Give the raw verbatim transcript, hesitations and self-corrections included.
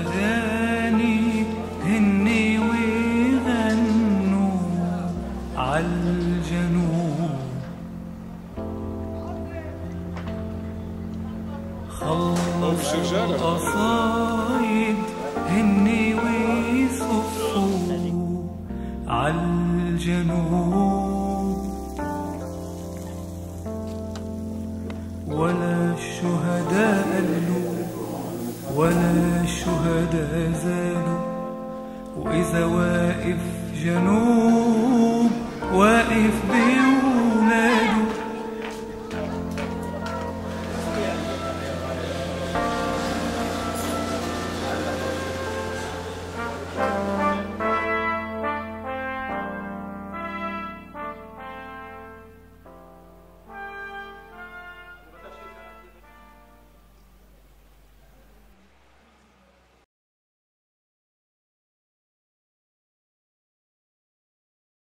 الأغاني هني ويغنوا عالجنوب. خلصوا القصايد هني ويصفوا عالجنوب. ولا الشهداء قالوا ولا الشهداء زالوا، وإذا واقف جنوب واقف بيوم